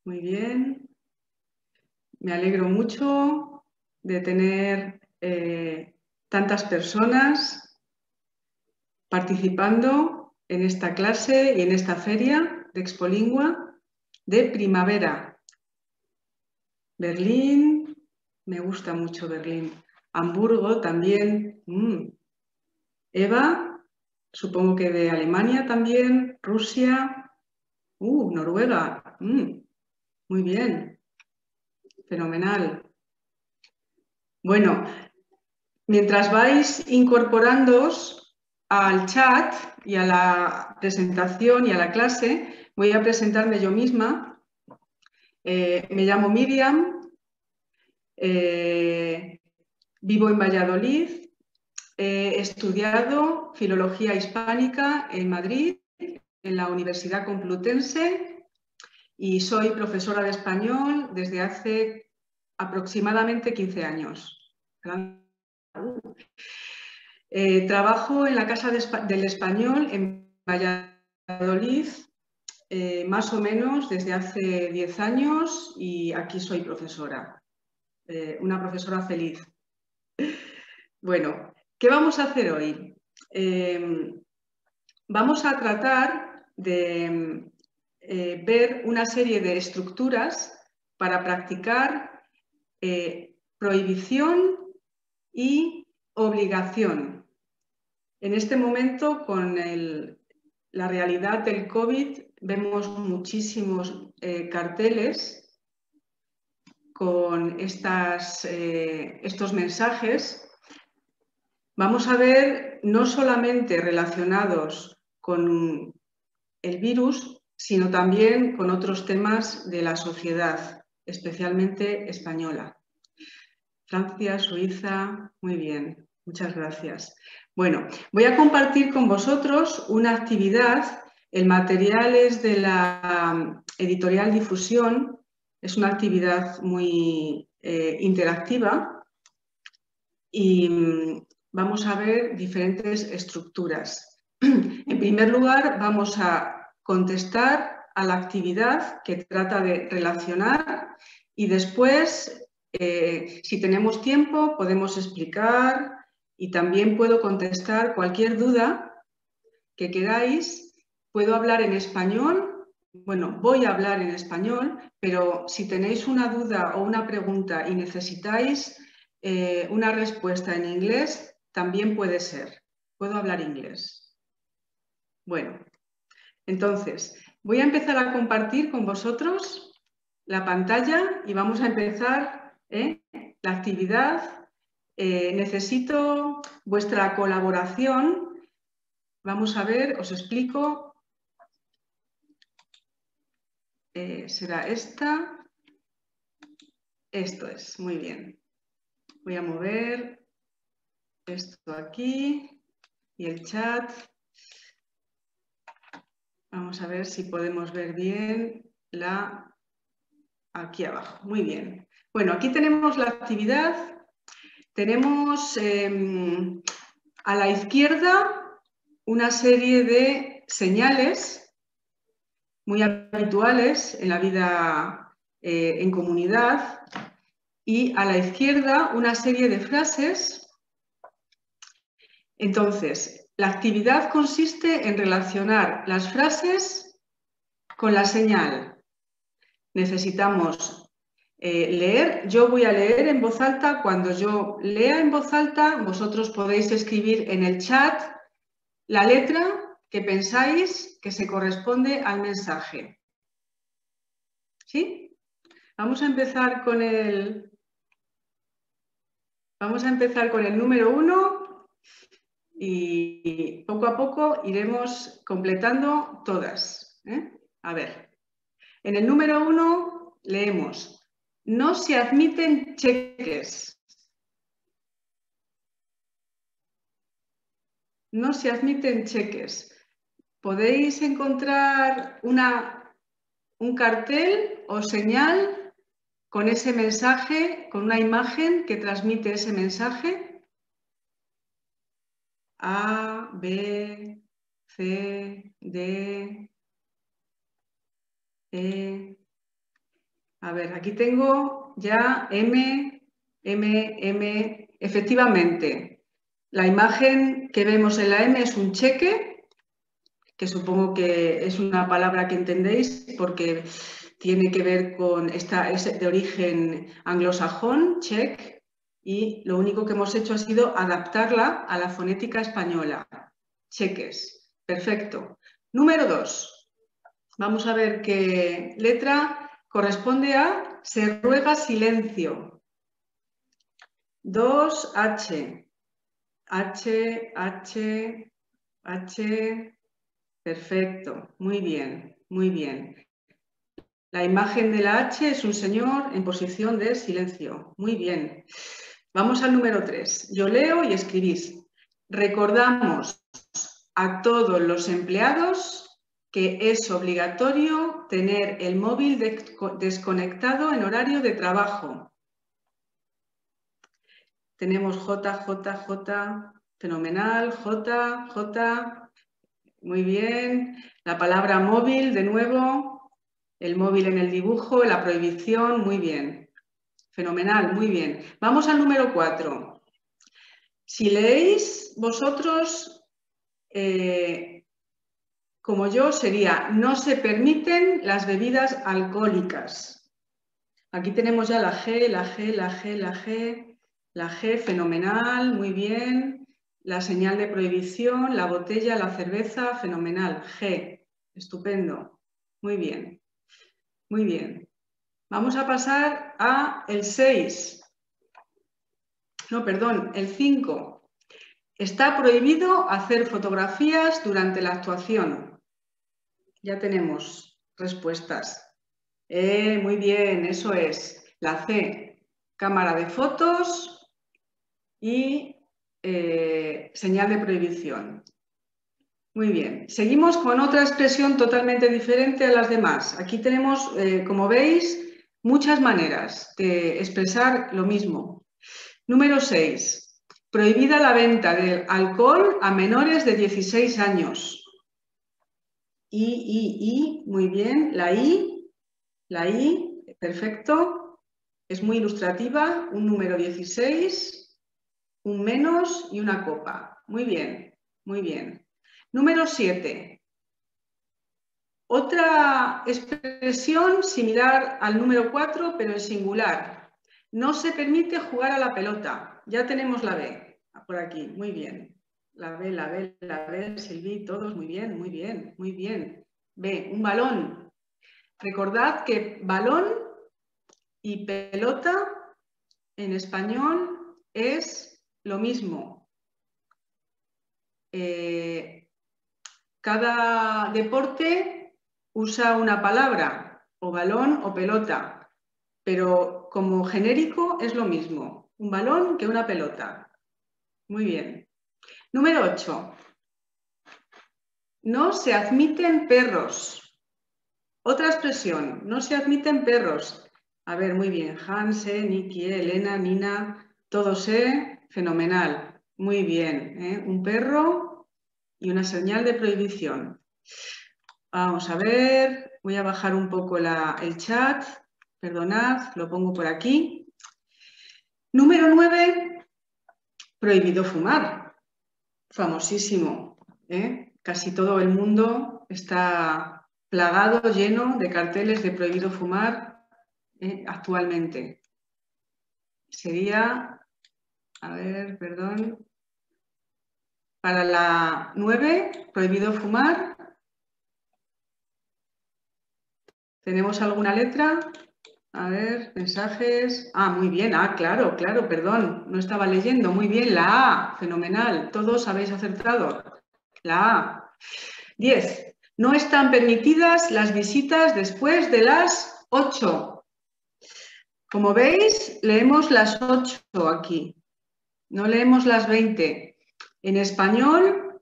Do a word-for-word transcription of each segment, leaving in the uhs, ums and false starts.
Muy bien. Me alegro mucho de tener eh, tantas personas participando en esta clase y en esta feria de Expolingua de primavera. Berlín, me gusta mucho Berlín. Hamburgo también. Mm. Eva, supongo que de Alemania también. Rusia. Uh, Noruega. Mm. Muy bien. Fenomenal. Bueno, mientras vais incorporándoos al chat y a la presentación y a la clase, voy a presentarme yo misma. Eh, me llamo Miriam, eh, vivo en Valladolid, he estudiado Filología Hispánica en Madrid, en la Universidad Complutense, y soy profesora de español desde hace aproximadamente quince años. Eh, trabajo en la Casa de, del Español en Valladolid, eh, más o menos desde hace diez años, y aquí soy profesora, eh, una profesora feliz. Bueno, ¿qué vamos a hacer hoy? Eh, vamos a tratar de eh, ver una serie de estructuras para practicar eh, prohibición y obligación. En este momento, con el, la realidad del COVID, vemos muchísimos eh, carteles con estas, eh, estos mensajes. Vamos a ver no solamente relacionados con el virus, sino también con otros temas de la sociedad, especialmente española. Francia, Suiza, muy bien, muchas gracias. Bueno, voy a compartir con vosotros una actividad. El material es de la editorial Difusión, es una actividad muy eh, interactiva y vamos a ver diferentes estructuras. En primer lugar, vamos a contestar a la actividad que trata de relacionar y después, eh, si tenemos tiempo, podemos explicar y también puedo contestar cualquier duda que queráis. Puedo hablar en español, bueno, voy a hablar en español, pero si tenéis una duda o una pregunta y necesitáis eh, una respuesta en inglés, también puede ser. Puedo hablar inglés. Bueno, entonces, voy a empezar a compartir con vosotros la pantalla y vamos a empezar ¿eh? la actividad. Eh, necesito vuestra colaboración. Vamos a ver, os explico. Eh, será esta. Esto es, muy bien. Voy a mover esto aquí y el chat. Vamos a ver si podemos ver bien la aquí abajo. Muy bien. Bueno, aquí tenemos la actividad. Tenemos eh, a la izquierda una serie de señales muy habituales en la vida eh, en comunidad y a la izquierda una serie de frases. Entonces, la actividad consiste en relacionar las frases con la señal. Necesitamos Eh, leer, yo voy a leer en voz alta. Cuando yo lea en voz alta, vosotros podéis escribir en el chat la letra que pensáis que se corresponde al mensaje. ¿Sí? Vamos a empezar con el, vamos a empezar con el número uno y poco a poco iremos completando todas. ¿eh? A ver, en el número uno leemos: no se admiten cheques. No se admiten cheques. ¿Podéis encontrar una, un cartel o señal con ese mensaje, con una imagen que transmite ese mensaje? A, B, C, D, E. A ver, aquí tengo ya M, M, M. Efectivamente, la imagen que vemos en la M es un cheque, que supongo que es una palabra que entendéis porque tiene que ver con, esta, es de origen anglosajón, check, y lo único que hemos hecho ha sido adaptarla a la fonética española. Cheques, perfecto. Número dos. Vamos a ver qué letra corresponde a se ruega silencio. dos H. H, H, H. Perfecto, muy bien, muy bien. La imagen de la H es un señor en posición de silencio. Muy bien. Vamos al número tres. Yo leo y escribís. Recordamos a todos los empleados que es obligatorio tener el móvil desconectado en horario de trabajo. Tenemos J, J, J, fenomenal, J, J, muy bien. La palabra móvil, de nuevo, el móvil en el dibujo, la prohibición, muy bien. Fenomenal, muy bien. Vamos al número cuatro. Si leéis vosotros, eh, como yo, sería no se permiten las bebidas alcohólicas. Aquí tenemos ya la G, la G, la G, la G, la G, fenomenal, muy bien. La señal de prohibición, la botella, la cerveza, fenomenal. G, estupendo. Muy bien, muy bien. Vamos a pasar a el seis. No, perdón, el cinco. Está prohibido hacer fotografías durante la actuación. Ya tenemos respuestas. Eh, muy bien, eso es. La C, cámara de fotos y eh, señal de prohibición. Muy bien. Seguimos con otra expresión totalmente diferente a las demás. Aquí tenemos, eh, como veis, muchas maneras de expresar lo mismo. Número seis. Prohibida la venta de alcohol a menores de dieciséis años. I, I, I, muy bien. La I, la I, perfecto. Es muy ilustrativa. Un número dieciséis, un menos y una copa. Muy bien, muy bien. Número siete. Otra expresión similar al número cuatro, pero en singular. No se permite jugar a la pelota. Ya tenemos la B por aquí. Muy bien. La B, la B, la B, Silvi, todos muy bien, muy bien, muy bien. B, un balón. Recordad que balón y pelota en español es lo mismo. Eh, cada deporte usa una palabra, o balón o pelota, pero como genérico es lo mismo, un balón que una pelota. Muy bien. Número ocho. No se admiten perros. Otra expresión, no se admiten perros. A ver, muy bien. Hanse, Niki, Elena, Nina, todos, ¿eh? Fenomenal. Muy bien. ¿eh? Un perro y una señal de prohibición. Vamos a ver, voy a bajar un poco la, el chat, perdonad, lo pongo por aquí. Número nueve, prohibido fumar, famosísimo. ¿eh? Casi todo el mundo está plagado, lleno de carteles de prohibido fumar ¿eh? actualmente. Sería, a ver, perdón, para la nueve, prohibido fumar. ¿Tenemos alguna letra? A ver, mensajes. Ah, muy bien. Ah, claro, claro, perdón. No estaba leyendo. Muy bien, la A. Fenomenal. Todos habéis acertado. La A. diez. No están permitidas las visitas después de las ocho. Como veis, leemos las ocho aquí. No leemos las veinte. En español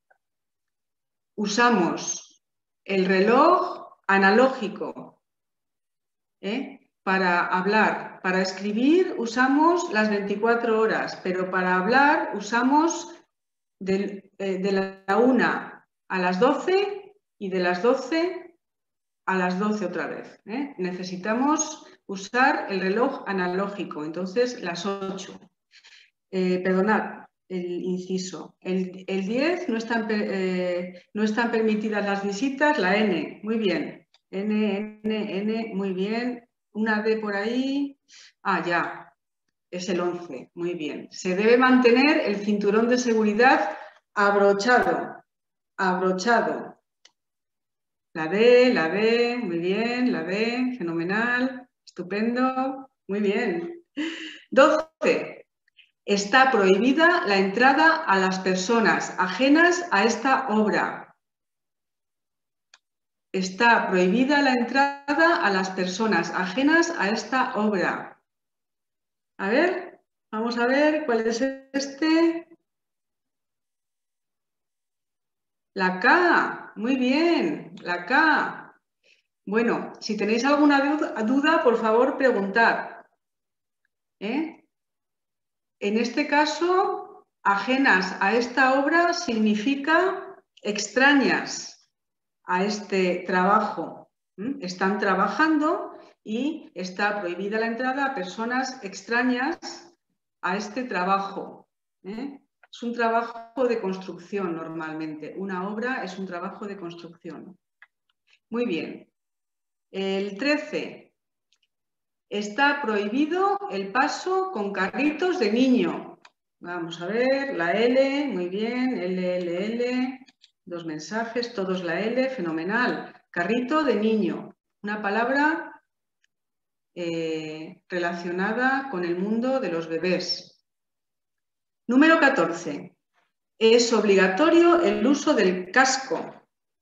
usamos el reloj analógico, ¿eh? Para hablar, para escribir usamos las veinticuatro horas, pero para hablar usamos de, eh, de la una a las doce y de las doce a las doce otra vez. ¿eh? Necesitamos usar el reloj analógico, entonces las ocho. Eh, perdonad, el inciso. El, el diez no están, eh, no están permitidas las visitas, la N, muy bien. N, N, N, muy bien. Una D por ahí. Ah, ya, es el once, muy bien. Se debe mantener el cinturón de seguridad abrochado, abrochado. La D, la D, muy bien, la D, fenomenal, estupendo, muy bien. doce. Está prohibida la entrada a las personas ajenas a esta obra. Está prohibida la entrada a las personas ajenas a esta obra. A ver, vamos a ver cuál es este. La K, muy bien, la K. Bueno, si tenéis alguna duda, por favor, preguntad. ¿Eh? En este caso, ajenas a esta obra significa extrañas a este trabajo. ¿Mm? Están trabajando y está prohibida la entrada a personas extrañas a este trabajo. ¿eh? Es un trabajo de construcción normalmente. Una obra es un trabajo de construcción. Muy bien. El trece. Está prohibido el paso con carritos de niño. Vamos a ver, la L, muy bien, L, L, L, dos mensajes, todos la L, fenomenal. Carrito de niño, una palabra eh, relacionada con el mundo de los bebés. Número catorce. Es obligatorio el uso del casco.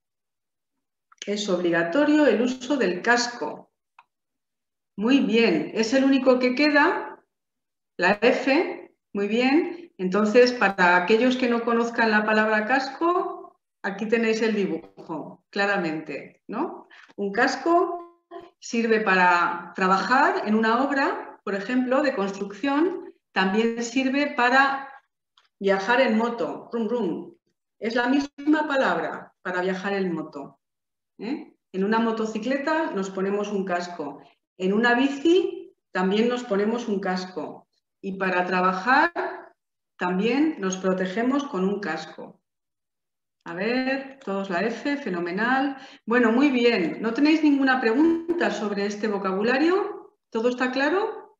Es obligatorio el uso del casco. Muy bien, es el único que queda, la F, muy bien. Entonces, para aquellos que no conozcan la palabra casco, aquí tenéis el dibujo, claramente, ¿no? Un casco sirve para trabajar en una obra, por ejemplo, de construcción, también sirve para viajar en moto, rum, rum. Es la misma palabra para viajar en moto. ¿eh? En una motocicleta nos ponemos un casco. En una bici también nos ponemos un casco y para trabajar también nos protegemos con un casco. A ver, todos la F, fenomenal. Bueno, muy bien. ¿No tenéis ninguna pregunta sobre este vocabulario? ¿Todo está claro?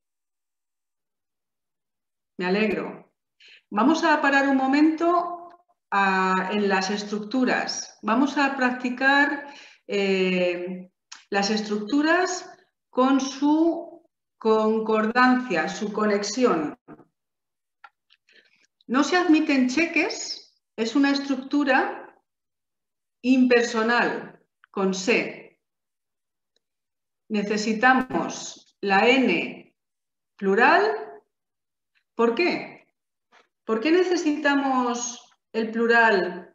Me alegro. Vamos a parar un momento a, en las estructuras. Vamos a practicar eh, las estructuras con su concordancia, su conexión. No se admiten cheques, es una estructura impersonal, con C. Necesitamos la N plural. ¿Por qué? ¿Por qué necesitamos el plural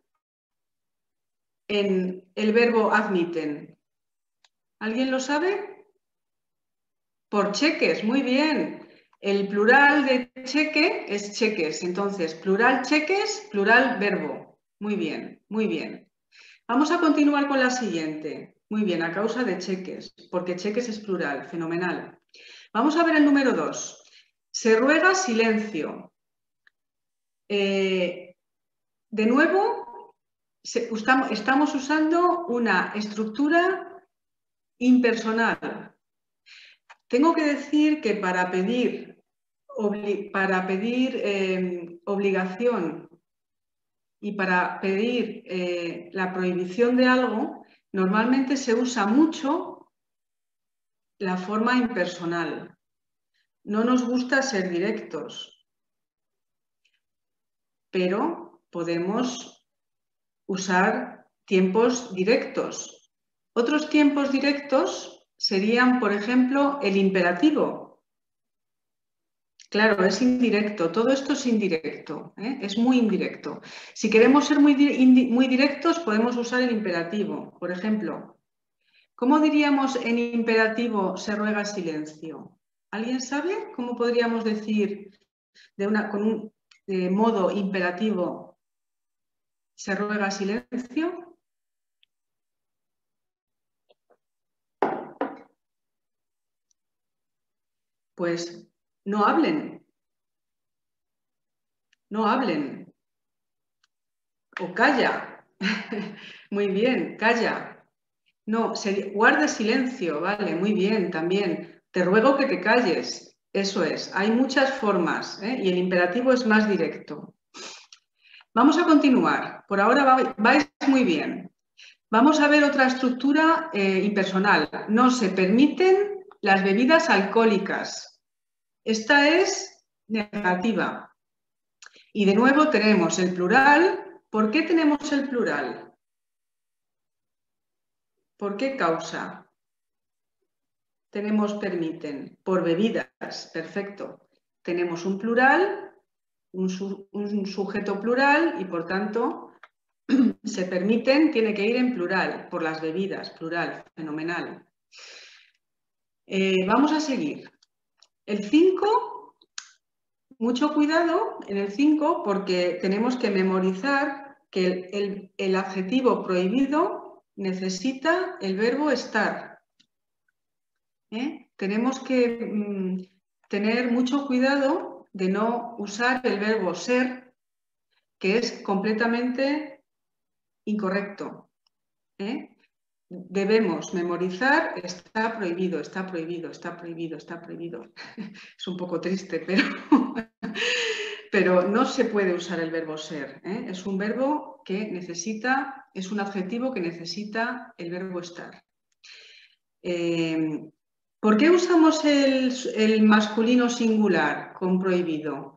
en el verbo admiten? ¿Alguien lo sabe? Por cheques, muy bien. El plural de cheque es cheques, entonces plural cheques, plural verbo. Muy bien, muy bien. Vamos a continuar con la siguiente. Muy bien, a causa de cheques, porque cheques es plural, fenomenal. Vamos a ver el número dos. Se ruega silencio. Eh, de nuevo, se, estamos usando una estructura impersonal. Tengo que decir que para pedir, para pedir eh, obligación y para pedir eh, la prohibición de algo, normalmente se usa mucho la forma impersonal. No nos gusta ser directos, pero podemos usar tiempos directos. Otros tiempos directos serían, por ejemplo, el imperativo. Claro, es indirecto, todo esto es indirecto, ¿eh? Es muy indirecto. Si queremos ser muy, muy directos, podemos usar el imperativo. Por ejemplo, ¿cómo diríamos en imperativo se ruega silencio? ¿Alguien sabe cómo podríamos decir de una, con un de modo imperativo se ruega silencio? Pues no hablen. No hablen. O calla. Muy bien, calla. No, se, guarde silencio, vale, muy bien, también. Te ruego que te calles. Eso es, hay muchas formas, ¿eh? Y el imperativo es más directo. Vamos a continuar. Por ahora vais muy bien. Vamos a ver otra estructura eh, impersonal. No se permiten las bebidas alcohólicas. Esta es negativa. Y de nuevo tenemos el plural. ¿Por qué tenemos el plural? ¿Por qué causa? Tenemos permiten. Por bebidas. Perfecto. Tenemos un plural, un, su, un sujeto plural y por tanto se permiten, tiene que ir en plural, por las bebidas, plural, fenomenal. Eh, vamos a seguir. El cinco, mucho cuidado en el cinco porque tenemos que memorizar que el, el, el adjetivo prohibido necesita el verbo estar. ¿Eh? Tenemos que mm, tener mucho cuidado de no usar el verbo ser, que es completamente incorrecto. ¿Eh? Debemos memorizar, está prohibido, está prohibido, está prohibido, está prohibido. Es un poco triste, pero, pero no se puede usar el verbo ser. ¿eh? Es un verbo que necesita, es un adjetivo que necesita el verbo estar. Eh, ¿Por qué usamos el, el masculino singular con prohibido?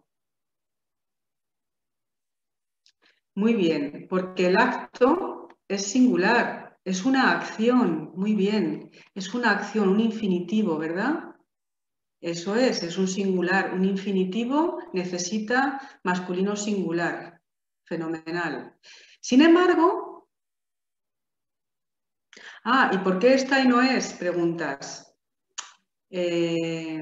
Muy bien, porque el acto es singular, es una acción, muy bien, es una acción, un infinitivo, ¿verdad? Eso es, es un singular, un infinitivo necesita masculino singular, fenomenal. Sin embargo, ah, ¿y por qué esta y no es? Preguntas. Eh,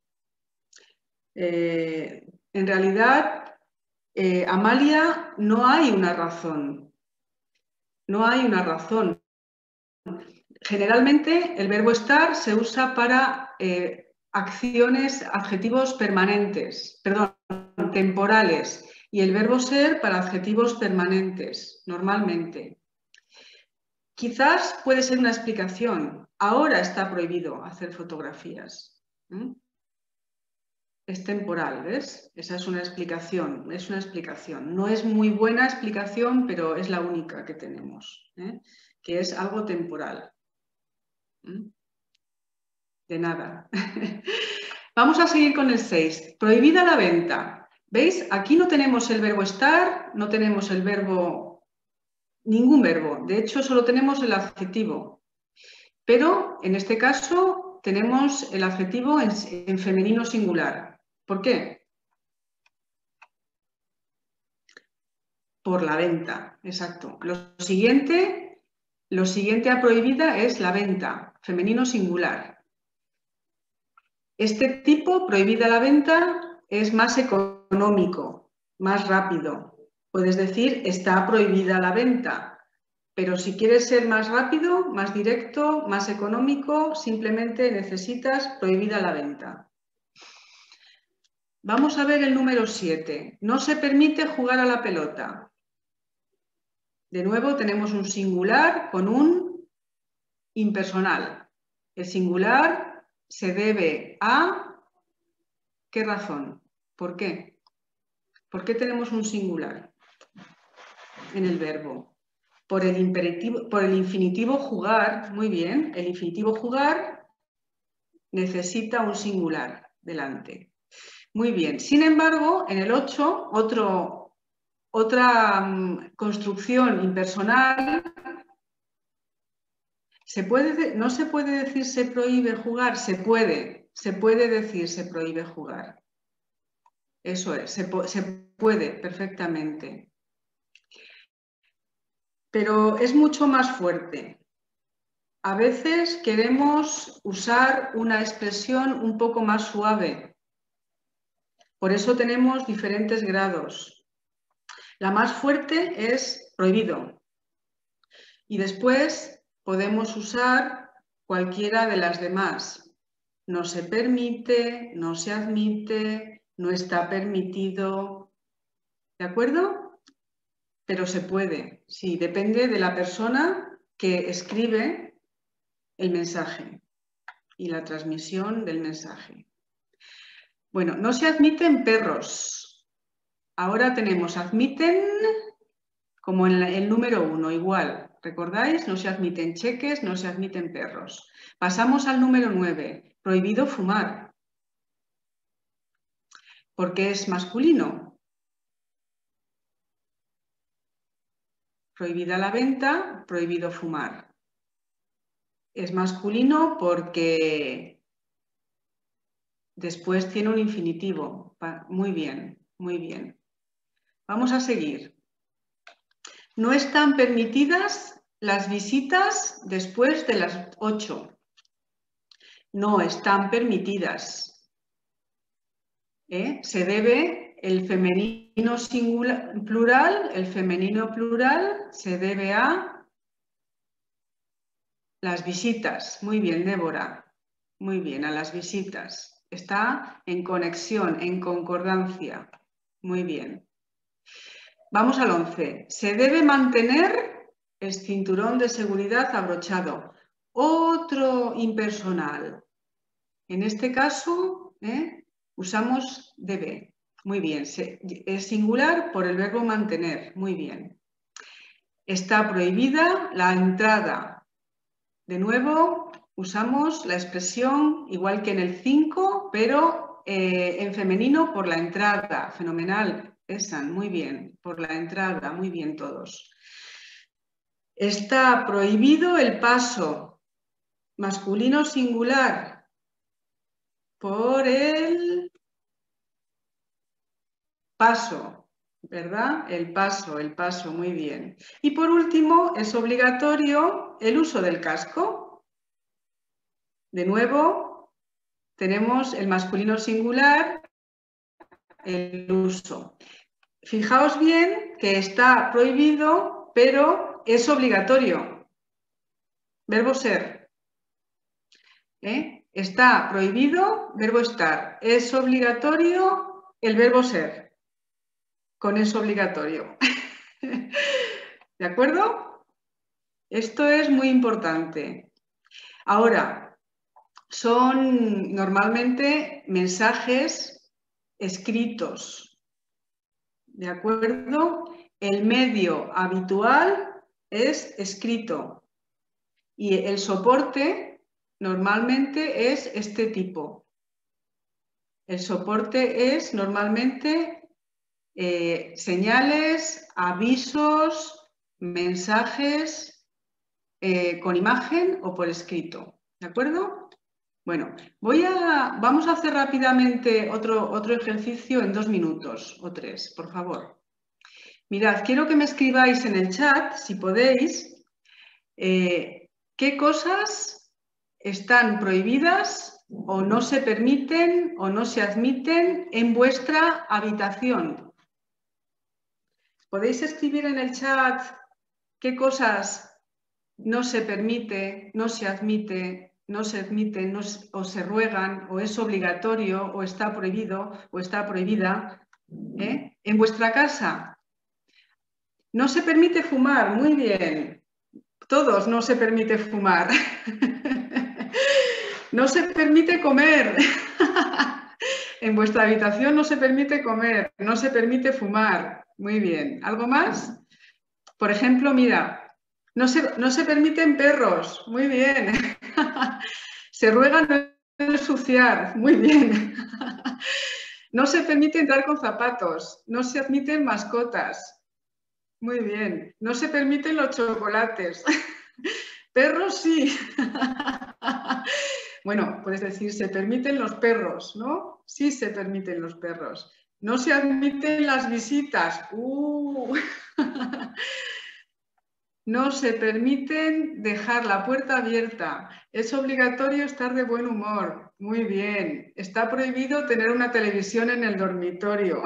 eh, en realidad, eh, Amalia, no hay una razón. No hay una razón. Generalmente el verbo estar se usa para eh, acciones, adjetivos permanentes, perdón, temporales, y el verbo ser para adjetivos permanentes, normalmente. Quizás puede ser una explicación. Ahora está prohibido hacer fotografías. ¿Mm? Es temporal, ¿ves? Esa es una explicación, es una explicación. No es muy buena explicación, pero es la única que tenemos, ¿eh? Que es algo temporal. ¿Mm? De nada. Vamos a seguir con el seis. Prohibida la venta. ¿Veis? Aquí no tenemos el verbo estar, no tenemos el verbo, ningún verbo. De hecho, solo tenemos el adjetivo. Pero en este caso tenemos el adjetivo en, en femenino singular. ¿Por qué? Por la venta, exacto. Lo siguiente, lo siguiente a prohibida es la venta, femenino singular. Este tipo, prohibida la venta, es más económico, más rápido. Puedes decir, está prohibida la venta, pero si quieres ser más rápido, más directo, más económico, simplemente necesitas prohibida la venta. Vamos a ver el número siete. No se permite jugar a la pelota. De nuevo tenemos un singular con un impersonal. El singular se debe a... ¿Qué razón? ¿Por qué? ¿Por qué tenemos un singular en el verbo? Por el imperativo, por el infinitivo jugar, muy bien, el infinitivo jugar necesita un singular delante. Muy bien, sin embargo, en el ocho, otro, otra um, construcción impersonal, ¿se puede, no se puede decir se prohíbe jugar? Se puede, se puede decir se prohíbe jugar. Eso es, se, se puede perfectamente. Pero es mucho más fuerte. A veces queremos usar una expresión un poco más suave. Por eso tenemos diferentes grados. La más fuerte es prohibido. Y después podemos usar cualquiera de las demás. no se permite, no se admite, no está permitido. ¿De acuerdo? Pero se puede, sí, depende de la persona que escribe el mensaje y la transmisión del mensaje. Bueno, no se admiten perros. Ahora tenemos admiten como en el número uno, igual. ¿Recordáis? No se admiten cheques, no se admiten perros. Pasamos al número nueve, prohibido fumar. Porque es masculino. Prohibida la venta, prohibido fumar. Es masculino porque después tiene un infinitivo. Muy bien, muy bien. Vamos a seguir. No están permitidas las visitas después de las ocho. No están permitidas. ¿Eh? Se debe el femenino singular, plural, el femenino plural se debe a las visitas. Muy bien, Débora. Muy bien, a las visitas. Está en conexión, en concordancia. Muy bien. Vamos al once. Se debe mantener el cinturón de seguridad abrochado. Otro impersonal. En este caso, ¿eh? usamos debe. Muy bien. Se, es singular por el verbo mantener. Muy bien. Está prohibida la entrada. De nuevo, usamos la expresión igual que en el cinco, pero eh, en femenino por la entrada. Fenomenal. Esan, muy bien, por la entrada, muy bien todos. Está prohibido el paso masculino singular por el paso, ¿verdad? El paso, el paso, muy bien. Y por último, es obligatorio el uso del casco. De nuevo, tenemos el masculino singular, el uso. Fijaos bien que está prohibido, pero es obligatorio. Verbo ser. ¿Eh? Está prohibido, verbo estar. Es obligatorio el verbo ser. Con eso obligatorio. ¿De acuerdo? Esto es muy importante. Ahora, son normalmente mensajes escritos. ¿De acuerdo? El medio habitual es escrito y el soporte normalmente es este tipo. El soporte es normalmente eh, señales, avisos, mensajes eh, con imagen o por escrito. ¿De acuerdo? Bueno, voy a, vamos a hacer rápidamente otro, otro ejercicio en dos minutos o tres, por favor. Mirad, quiero que me escribáis en el chat, si podéis, eh, qué cosas están prohibidas o no se permiten o no se admiten en vuestra habitación. ¿Podéis escribir en el chat qué cosas no se permite, no se admite, no se admiten no, o se ruegan, o es obligatorio, o está prohibido, o está prohibida, ¿eh? En vuestra casa? No se permite fumar, muy bien. Todos no se permite fumar. No se permite comer. En vuestra habitación no se permite comer, no se permite fumar. Muy bien. ¿Algo más? Por ejemplo, mira, no se, no se permiten perros. Muy bien. Se ruega no ensuciar. Muy bien. No se permite entrar con zapatos. No se admiten mascotas. Muy bien. No se permiten los chocolates. Perros sí. Bueno, puedes decir, se permiten los perros, ¿no? Sí se permiten los perros. No se admiten las visitas. Uh. No se permiten dejar la puerta abierta. Es obligatorio estar de buen humor. Muy bien. Está prohibido tener una televisión en el dormitorio.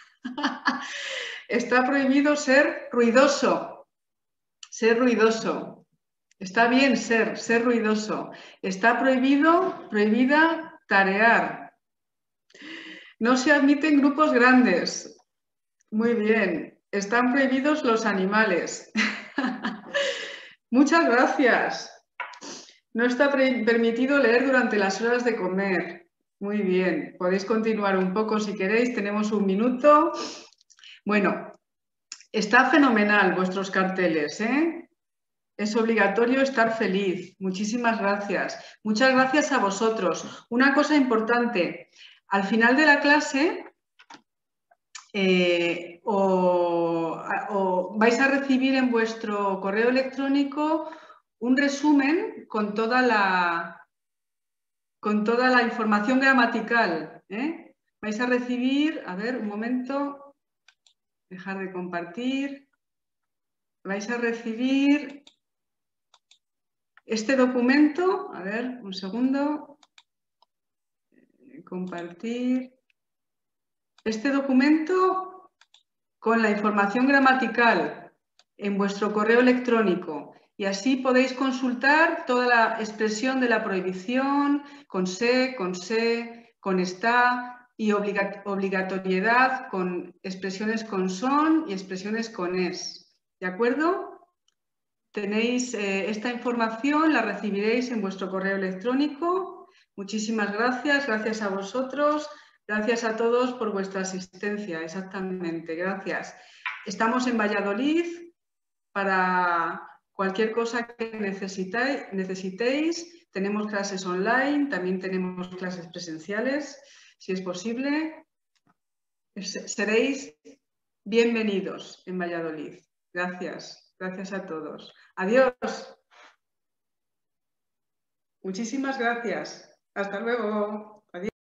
Está prohibido ser ruidoso. Ser ruidoso. Está bien ser, ser ruidoso. Está prohibido, prohibida tarear. No se admiten grupos grandes. Muy bien. Están prohibidos los animales. Muchas gracias. No está permitido leer durante las horas de comer. Muy bien. Podéis continuar un poco si queréis. Tenemos un minuto. Bueno, está fenomenal vuestros carteles, ¿eh? Es obligatorio estar feliz. Muchísimas gracias. Muchas gracias a vosotros. Una cosa importante. Al final de la clase eh, o, o vais a recibir en vuestro correo electrónico un resumen con toda la, con toda la información gramatical, ¿eh? Vais a recibir, a ver, un momento, dejar de compartir. Vais a recibir este documento, a ver, un segundo, compartir. Este documento con la información gramatical en vuestro correo electrónico y así podéis consultar toda la expresión de la prohibición con se, con se, con está y obligatoriedad con expresiones con son y expresiones con es. ¿De acuerdo? Tenéis eh, esta información, la recibiréis en vuestro correo electrónico. Muchísimas gracias, gracias a vosotros. Gracias a todos por vuestra asistencia, exactamente, gracias. Estamos en Valladolid para cualquier cosa que necesitéis, necesitéis. Tenemos clases online, también tenemos clases presenciales, si es posible. Seréis bienvenidos en Valladolid. Gracias, gracias a todos. Adiós. Muchísimas gracias. Hasta luego. Adiós.